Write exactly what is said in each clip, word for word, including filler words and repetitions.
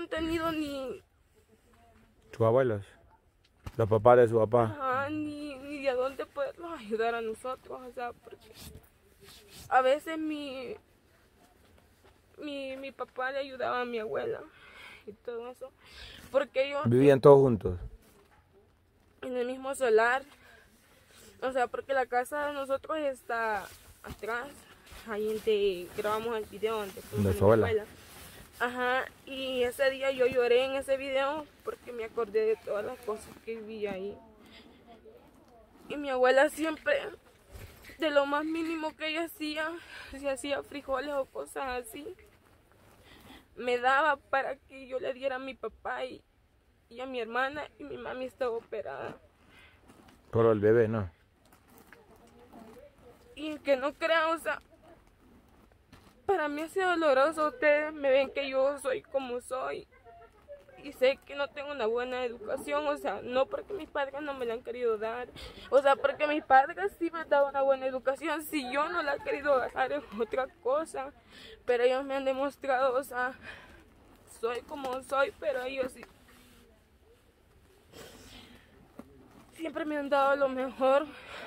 han tenido ni... ¿Sus abuelos? ¿Los papás de su papá? Ajá, ni, ni de dónde poderlos ayudar a nosotros, o sea, porque a veces mi, mi, mi papá le ayudaba a mi abuela y todo eso, porque ellos... ¿Vivían todos juntos? En el mismo solar, o sea, porque la casa de nosotros está atrás, ahí donde grabamos el video, donde fuimos ¿De a su mi abuela? abuela. Ajá, y ese día yo lloré en ese video porque me acordé de todas las cosas que vi ahí. Y mi abuela siempre, de lo más mínimo que ella hacía, si hacía frijoles o cosas así, me daba para que yo le diera a mi papá y, y a mi hermana, y mi mami estaba operada. Por el bebé, ¿no? Y que no crean, o sea, para mí ha sido doloroso. Ustedes me ven que yo soy como soy y sé que no tengo una buena educación, o sea, no porque mis padres no me la han querido dar, o sea, porque mis padres sí me han dado una buena educación, si yo no la he querido dar es otra cosa, pero ellos me han demostrado, o sea, soy como soy, pero ellos sí siempre me han dado lo mejor.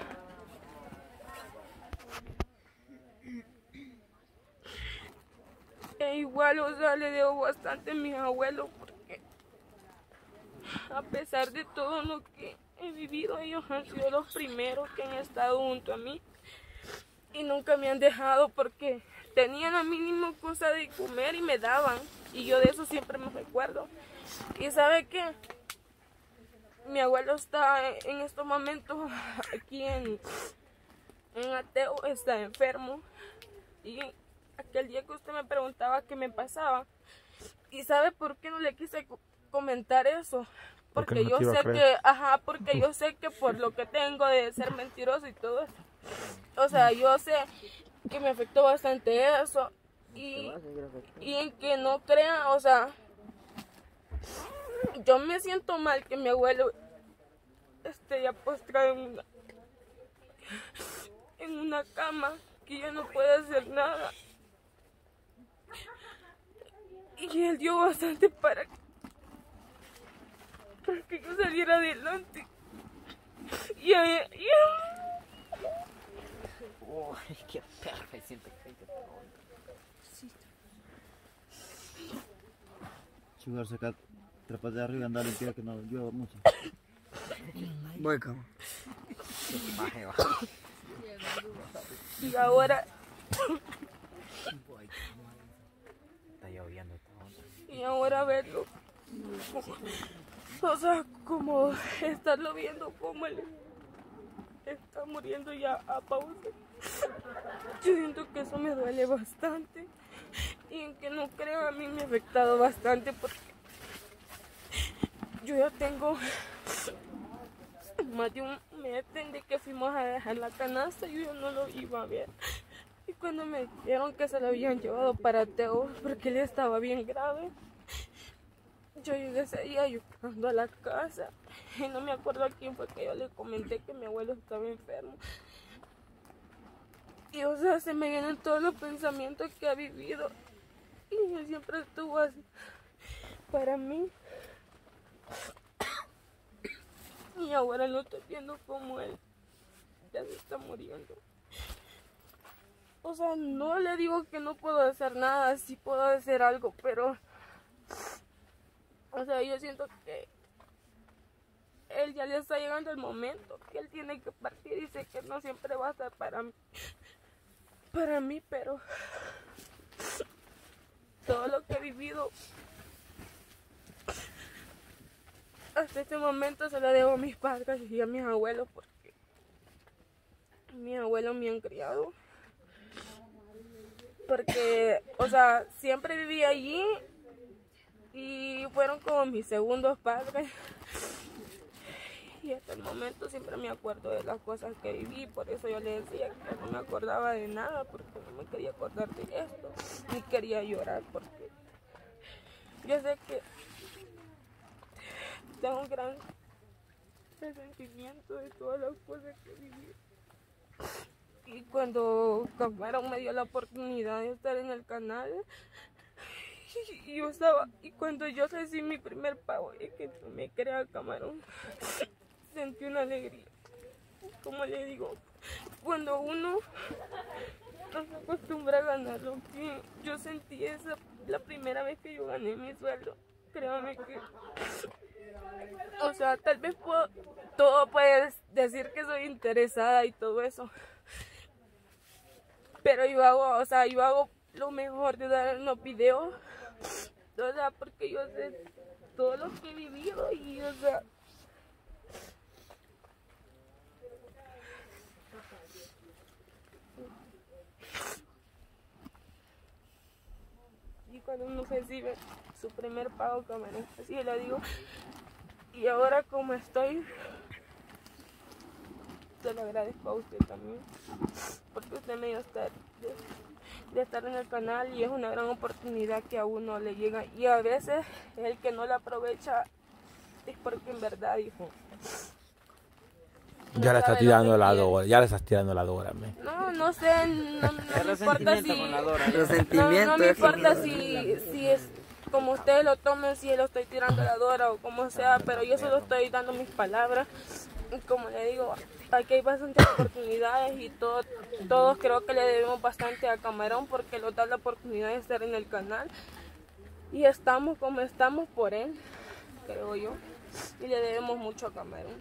E igual, o sea, le debo bastante a mis abuelos porque a pesar de todo lo que he vivido, ellos han sido los primeros que han estado junto a mí y nunca me han dejado porque tenían la mínima cosa de comer y me daban, y yo de eso siempre me recuerdo. Y sabe qué, mi abuelo está en estos momentos aquí en, en Ateo, está enfermo, y aquel día que usted me preguntaba qué me pasaba, y sabe por qué no le quise comentar eso, porque no yo sé que, ajá, porque yo sé que por lo que tengo de ser mentiroso y todo eso, o sea, yo sé que me afectó bastante eso, y, y en que no crean, o sea, yo me siento mal que mi abuelo esté ya postrado en una, en una cama, que ya no puede hacer nada. Y él dio bastante para que, para que yo saliera adelante. Y a, y a... Oh, qué perra, siento que te Sí. Chugar, sacar, trepar de arriba y andar limpia que no llueva mucho. Voy, cama. Y ahora... Está lloviendo. Y ahora verlo. O sea, como estarlo viendo como él está muriendo ya a pausa. Yo siento que eso me duele bastante. Y en que no creo, a mí me ha afectado bastante porque yo ya tengo más de un mes desde que fuimos a dejar la canasta, yo ya no lo iba a ver. Y cuando me dijeron que se lo habían llevado para Teo porque él estaba bien grave, yo llegué ese día llorando a la casa y no me acuerdo a quién fue que yo le comenté que mi abuelo estaba enfermo. Y o sea, se me vienen todos los pensamientos que ha vivido y él siempre estuvo así para mí. Y ahora lo estoy viendo como él ya se está muriendo. O sea, no le digo que no puedo hacer nada, sí puedo hacer algo, pero... O sea, yo siento que él ya le está llegando el momento, que él tiene que partir y sé que no siempre va a estar para mí, para mí, pero todo lo que he vivido hasta este momento se lo debo a mis padres y a mis abuelos, porque mis abuelos me han criado. Porque, o sea, siempre viví allí y fueron como mis segundos padres. Y hasta el momento siempre me acuerdo de las cosas que viví, por eso yo le decía que no me acordaba de nada, porque no me quería acordar de esto, ni quería llorar, porque yo sé que tengo un gran resentimiento de todas las cosas que viví. Y cuando Camarón me dio la oportunidad de estar en el canal, Y yo estaba, y cuando yo recibí mi primer pago, es que me crea camarón, sentí una alegría. Como le digo, cuando uno no se acostumbra a ganar lo que yo sentí esa, la primera vez que yo gané mi sueldo, créame que, o sea, tal vez puedo, todo puede decir que soy interesada y todo eso, pero yo hago, o sea, yo hago lo mejor de dar en los videos, o sea, porque yo sé todo lo que he vivido y, o sea, y cuando uno recibe su primer pago, camarón, así le digo, y ahora como estoy, se lo agradezco a usted también, porque usted me dio estar, de, de estar en el canal y es una gran oportunidad que a uno le llega, y a veces el que no la aprovecha es porque en verdad, hijo, Ya le estás tirando la dora, ya le estás tirando la dora, me. no, no sé, no, no me importa si, Resentimiento. no, no me importa si, si es como ustedes lo tomen, si lo estoy tirando la dora o como sea, pero yo solo estoy dando mis palabras. Y como le digo, aquí hay bastantes oportunidades y todo, todos creo que le debemos bastante a Camarón porque nos da la oportunidad de estar en el canal. Y estamos como estamos por él, creo yo, y le debemos mucho a Camarón.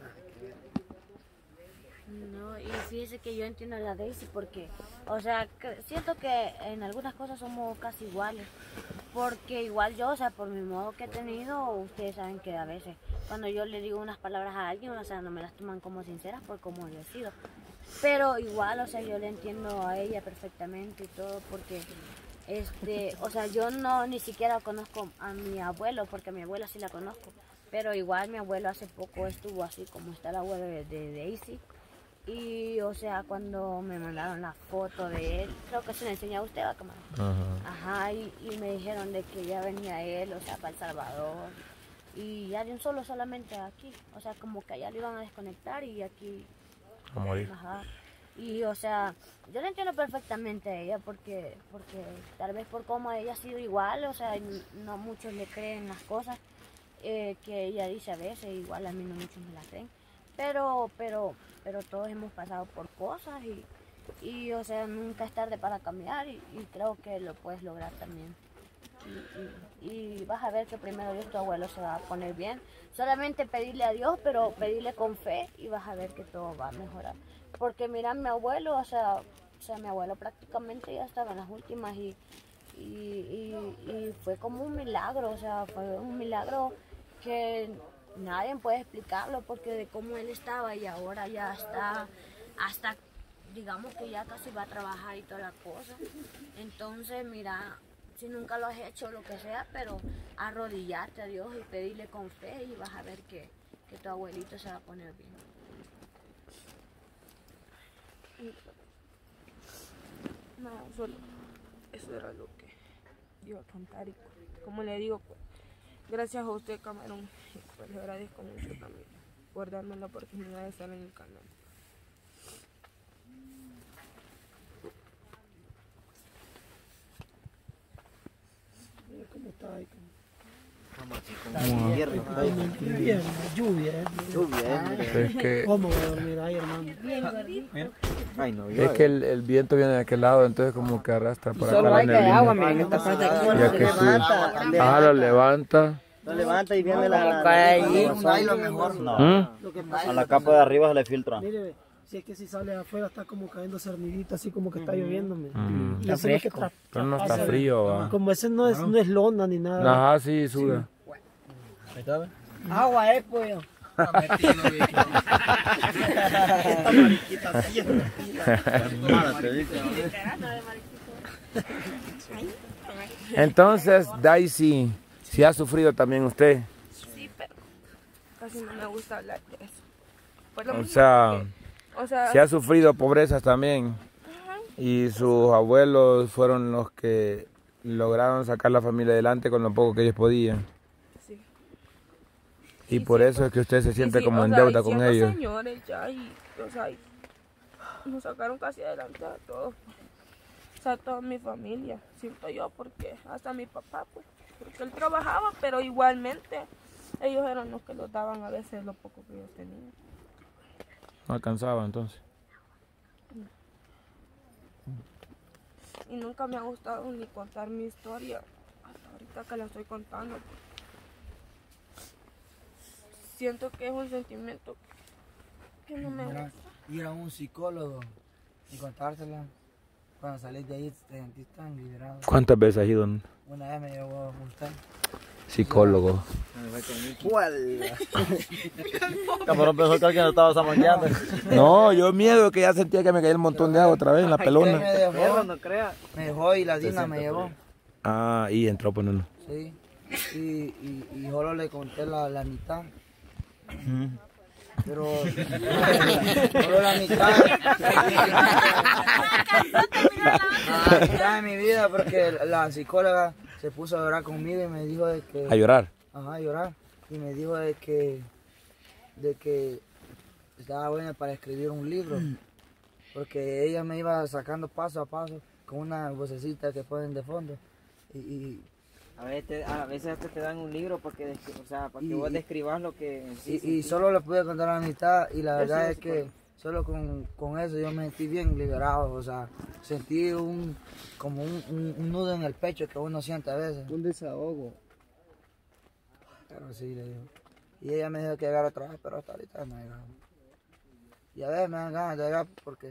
No, y fíjese que yo entiendo a la Daisy porque, o sea, que siento que en algunas cosas somos casi iguales, porque igual yo, o sea, por mi modo que he tenido, ustedes saben que a veces cuando yo le digo unas palabras a alguien, o sea, no me las toman como sinceras por cómo yo he sido, pero igual, o sea, yo le entiendo a ella perfectamente y todo, porque, este, o sea, yo no ni siquiera conozco a mi abuelo, porque a mi abuela sí la conozco, pero igual mi abuelo hace poco estuvo así como está el abuelo de, de Daisy. Y, o sea, cuando me mandaron la foto de él, creo que se le enseñó a usted, ¿va, camarón? Ajá. Ajá, y, y me dijeron de que ya venía él, o sea, para El Salvador. Y ya de un solo solamente aquí. O sea, como que allá lo iban a desconectar y aquí... A morir. Ajá. Y, o sea, yo le entiendo perfectamente a ella porque, porque tal vez por cómo ella ha sido igual, o sea, no muchos le creen las cosas eh, que ella dice a veces, igual a mí no muchos me las creen. Pero, pero, pero todos hemos pasado por cosas y, y o sea, nunca es tarde para cambiar y, y creo que lo puedes lograr también. Y, y, y vas a ver que primero Dios, tu abuelo se va a poner bien. Solamente pedirle a Dios, pero pedirle con fe y vas a ver que todo va a mejorar. Porque mira, mi abuelo, o sea, o sea mi abuelo prácticamente ya estaba en las últimas y, y, y, y fue como un milagro, o sea, fue un milagro que... Nadie puede explicarlo porque de cómo él estaba y ahora ya está, hasta digamos que ya casi va a trabajar y toda la cosa. Entonces, mira, si nunca lo has hecho, lo que sea, pero arrodillarte a Dios y pedirle con fe y vas a ver que, que tu abuelito se va a poner bien. No, solo eso era lo que iba a contar y como le digo, pues, gracias a usted, Camarón, pues le agradezco mucho también por darme la oportunidad de estar en el canal. ¿Cómo está ahí? Vamos así como invierno. Invierno, lluvia, ¿eh? Lluvia, ¿eh? Es que, ¿Cómo voy a dormir ahí, hermano? Ay, no, es que el, el viento viene de aquel lado, entonces como que arrastra para acá solo la hay que neblina. agua, miren, esta parte de aquí. Ya que sí. Ajá, lo levanta. Lo levanta y viene la... cae ahí. No hay lo mejor. No. ¿Mm? Lo que pasa A la capa de arriba se le filtra. mire, si es que si sale afuera está como cayendo cernidita, así como que está lloviendo. Mm. Y eso es lo que tra- Pero no está traspasa. frío, va. Como ese no es, no es lona ni nada. Ajá, sí, suda. Agua, eh, pollo. Entonces, Daisy, ¿sí ha sufrido también usted? Sí, pero casi no me gusta hablar de eso. Por lo O mismo sea, que- o sea, ¿sí ha sufrido pobrezas también? Y sus abuelos fueron los que lograron sacar la familia adelante con lo poco que ellos podían. sí. Y Sí, por sí, eso es que usted se Sí, siente sí, como o en sea, deuda y con siendo ellos. señores ya y, o sea, y nos sacaron casi adelante a todos. sea, toda mi familia, siento yo, porque hasta mi papá, pues, porque él trabajaba, pero igualmente ellos eran los que los daban a veces lo poco que yo tenía. No alcanzaba entonces. Y nunca me ha gustado ni contar mi historia, hasta ahorita que la estoy contando. Siento que es un sentimiento que no me gusta. Ir a un psicólogo y contársela, cuando salís de ahí te sentís tan liberado. ¿Cuántas veces has ido? Una vez me llevó usted. Psicólogo. ¿Cuál? Camarón pensó que alguien lo estaba zamoneando. No, yo miedo que ya sentía que me caía el montón de agua otra vez en la Me pelona. dejó, no crea. me dejó y la Dina me llevó. Ah, y entró por uno. Sí. Y, y, y solo le conté la, la mitad. Pero solo la mitad. La mitad de mi vida porque la psicóloga se puso a llorar conmigo y me dijo de que... A llorar. Ajá, a llorar. Y me dijo de que... De que estaba buena para escribir un libro. Porque ella me iba sacando paso a paso con una vocecita que ponen de fondo. Y... y A veces, a veces hasta te dan un libro para que, descri- o sea, para que Y- vos describas lo que... en sí Y, y sentís. solo le pude contar la mitad y la Eso verdad es es que solo con, con eso yo me sentí bien liberado, o sea, sentí un como un, un- un nudo en el pecho que uno siente a veces. Un desahogo. Pero sí, le digo. Y ella me dijo que llegara otra vez, pero hasta ahorita no ha llegado. Y a veces me dan ganas de llegar porque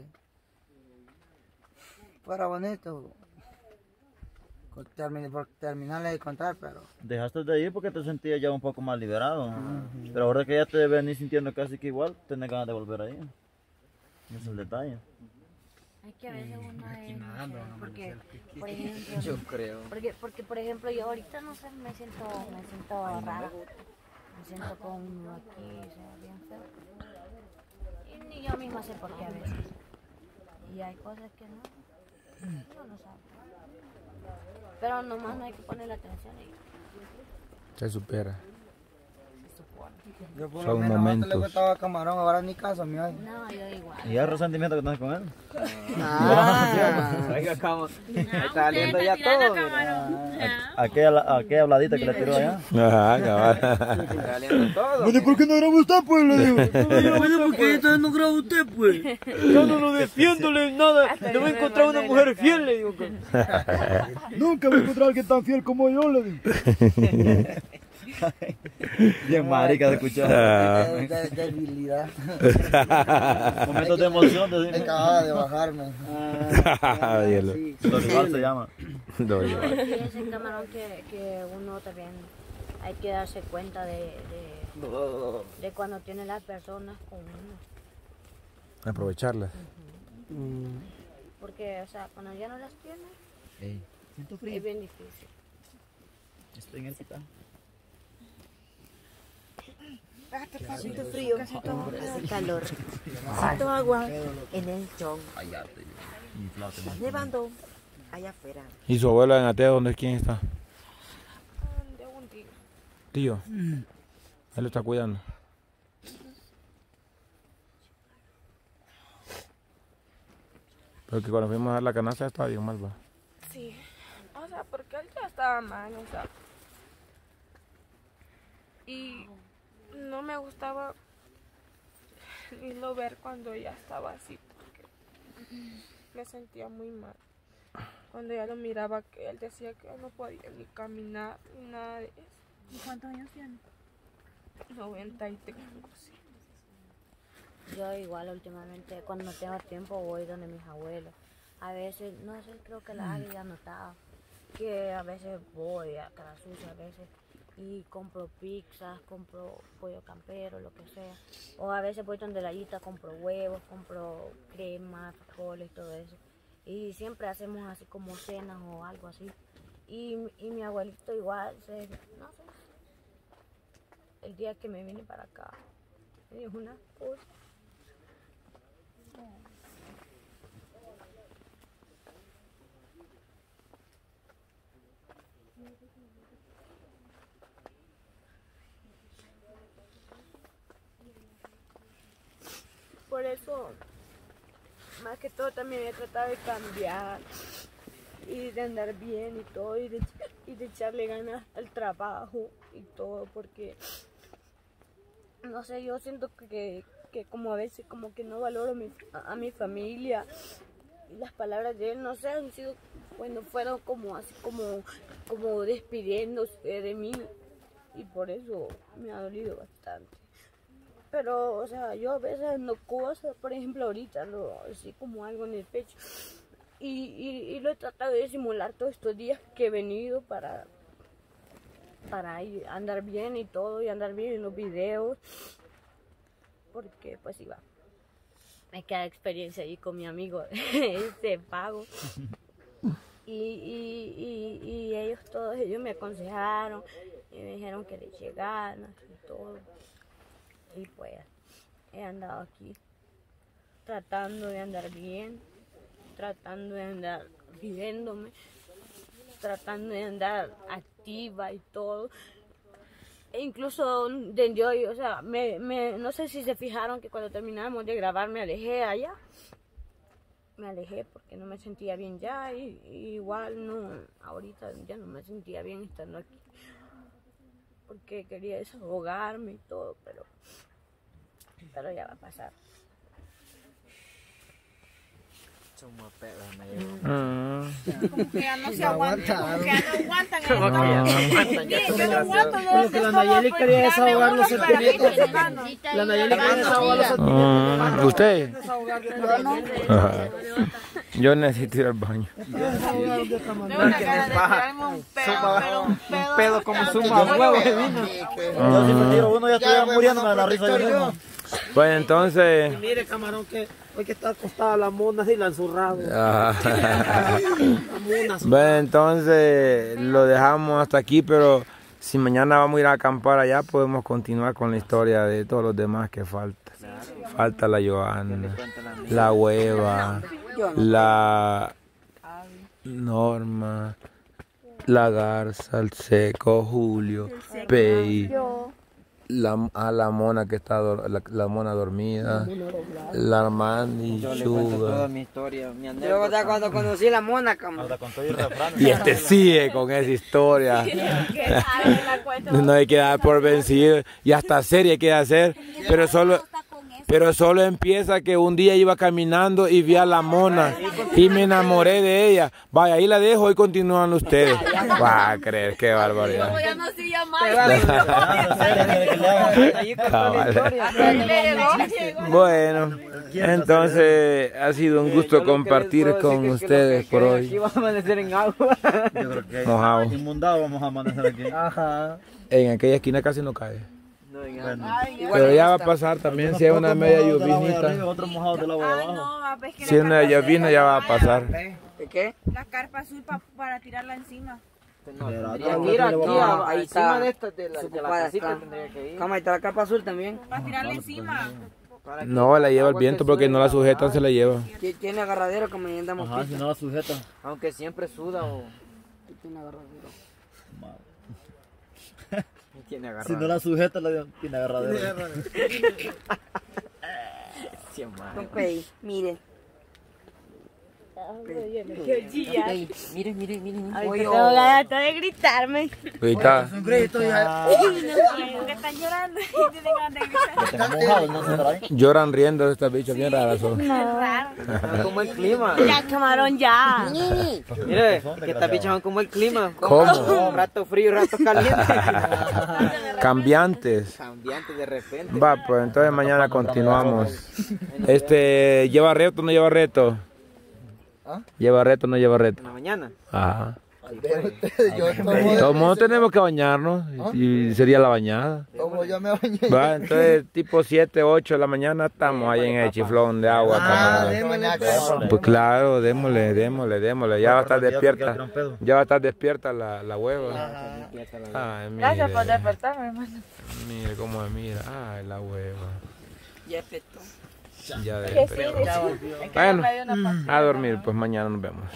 fuera bonito con termi- por terminarle de contar, pero Dejaste de ir porque te sentías ya un poco más liberado. Pero ahora que ya te venís sintiendo casi que igual, tenés ganas de volver ahí. Ese es el detalle. Es que a veces uno es, no sé, porque, por ejemplo, Yo creo. porque, porque por ejemplo yo ahorita no sé, me siento, me siento rara, me siento con uno aquí, o sea, bien feo. Y ni yo misma sé por qué a veces. Y hay cosas que no, uno no sabe. Pero nomás no hay que ponerle atención y Se supera. se supone. yo por Son lo menos antes le momentos. gustaba camarón, ahora ni caso, mi ay. No, yo igual. ¿Y el resentimiento que tenés con él? Ah, Oiga, como... Está saliendo ya todo. mira. Aquella, aquella habladita que le tiró allá. Ajá, cabal. Está saliendo todo. ¿por qué no grabó usted, pues? Le digo. Oye, ¿por qué entonces no graba usted, pues? Yo no lo defiendo nada. No me he encontrado una mujer fiel, le digo. Nunca me he encontrado a alguien tan fiel como yo, le digo. Bien marica de escuchar. de, de- debilidad. Momentos de emoción. De... Acababa de bajarme. Hielo. Dorival se llama. Dorival. Y ese camarón que, que uno también hay que darse cuenta de, de, de cuando tiene las personas con uno. Aprovecharlas. Porque, o sea, cuando ya no las tiene, Ey, siento es frío. bien difícil. Estoy en el cita. Siento frío, calor, siento agua en el chón, está nevando allá afuera. ¿Y su abuela en Atea dónde quién está? De un día. Tío. Él lo está cuidando. Porque cuando fuimos a dar la canasta estaba bien mal, va. Sí, o sea, porque él ya estaba mal, o sea. Y no me gustaba ni lo ver cuando ya estaba así, porque me sentía muy mal. Cuando ya lo miraba, que él decía que no podía ni caminar ni nada de eso. ¿Y cuántos años tiene? noventa y tres, sí. Yo igual últimamente, cuando no tengo tiempo, voy donde mis abuelos. A veces, no sé, creo que la Ari ya notaba que a veces voy a cara sucia, a veces, y compro pizzas, compro pollo campero, lo que sea. O a veces voy donde la Yita, compro huevos, compro crema, frijoles, todo eso. Y siempre hacemos así como cenas o algo así. Y, y mi abuelito igual, se, no sé, el día que me vine para acá, me dijo una cosa. Por eso, más que todo también he tratado de cambiar y de andar bien y todo, y de, y de echarle ganas al trabajo y todo, porque, no sé, yo siento que, que como a veces como que no valoro mi, a, a mi familia, y las palabras de él, no sé, han sido, bueno, fueron como así, como, como despidiéndose de mí, y por eso me ha dolido bastante. Pero, o sea, yo a veces ando cosas, por ejemplo, ahorita, ¿no? Así como algo en el pecho. Y, y, y lo he tratado de simular todos estos días que he venido para, para ir, andar bien y todo, y andar bien en los videos. Porque, pues, iba. Me queda experiencia ahí con mi amigo, este pago. Y, y, y, y ellos, todos ellos me aconsejaron, y me dijeron que le eché ganas y todo. Y pues he andado aquí tratando de andar bien, tratando de andar viviéndome, tratando de andar activa y todo. E incluso de yo, o sea, me, me, no sé si se fijaron que cuando terminamos de grabar me alejé allá. Me alejé porque no me sentía bien ya y, y igual no, ahorita ya no me sentía bien estando aquí. Porque quería desahogarme y todo, pero, pero ya va a pasar. Como que ya no se aguantan, como que ya no aguantan. Como que ya no aguantan. Yo no aguanto, Como que la Nayeli quería desahogar los sentimientos. La Nayeli quería desahogar los sentimientos. ¿Usted? Yo necesito ir al baño. Tengo una cara de tirarme un pedo, pero un pedo. Un pedo como suma huevo. Yo si me tiro uno ya estuviera muriéndome de la risa yo mismo. Pues entonces... Y mire, camarón, que hoy que está acostada la mona y la han zurrado. Ah. La mona. Bueno, entonces lo dejamos hasta aquí, pero si mañana vamos a ir a acampar allá, podemos continuar con la historia de todos los demás que falta. Falta la Joana, la Hueva, la Norma, la Garza, el Seco, Julio, Pei, la, a la mona que está, la, la mona dormida, la Armandi, Yo le cuento toda Sugar. mi historia, mi Yo anécdota. cuando conocí la mona, camarón. Hasta con todo y refrán. Y este sigue con esa historia. No hay que dar por vencido. Y hasta serie hay que hacer. Pero solo, pero solo empieza que un día iba caminando y vi a la mona y me enamoré de ella. Vaya, ahí la dejo y continúan ustedes. Va a creer, qué barbaridad. Ya no se llama. Bueno, entonces ha sido un gusto compartir con ustedes por hoy. Aquí vamos a amanecer en agua. Yo creo que Mojado. inmundado vamos a amanecer aquí. Ajá. En aquella esquina casi no cae. No, en Bueno, Pero ya va a pasar también si hay una media lluvinita. Otro mojado del agua de Ay, abajo. no, a ver, que Si es una llovina ya va a pasar. ¿De qué? la carpa azul pa- para tirarla encima. No, Mira, tendría no, que ir no, aquí, no, a- ahí encima está. de esta, de la, Su de la papá casita está. tendría que ir. Cama, ahí está la capa azul también. Para tirarla encima. Para que No, la lleva el agua viento que porque no la suba, sujetan, se la lleva. Ti- Tiene agarradero como ahí andamos. Ajá, si no la sujeta. aunque siempre suda o Tiene agarradero. tiene agarrado. Si no la sujeta, la tiene agarradera. Sí, man. Pei, mire. Ey, mire, mire, mire. Ay, tengo ganas de gritarme. Ahorita, Un grito ya. Que están llorando y tienen ganas de gritar. Tengo mojado, no se trae. lloran riendo estas bichas bien raras son. Son como el clima. Ya, camarón, ya. Mire, que estas bichas son como el clima. ¿Cómo? Rato frío, rato caliente. Cambiantes. Cambiante de repente. Va, pues entonces mañana continuamos. Este, ¿lleva reto o no lleva reto? ¿Lleva reto o no lleva reto? En la mañana. Ajá. Yo Todos modos tenemos que bañarnos y sería la bañada. como yo me bañé. Va, entonces tipo siete, ocho de la mañana estamos ahí en el chiflón de agua. Ah, camarada. démosle. Pues claro, démosle, démosle, démosle. Ya va a estar despierta. Ya va a estar despierta la, la hueva. Ay, mire. Gracias por despertarme, hermano. Mire cómo me mira. Ay, la hueva. Ya petó. Ya despertó. Bueno, a dormir, pues mañana nos vemos.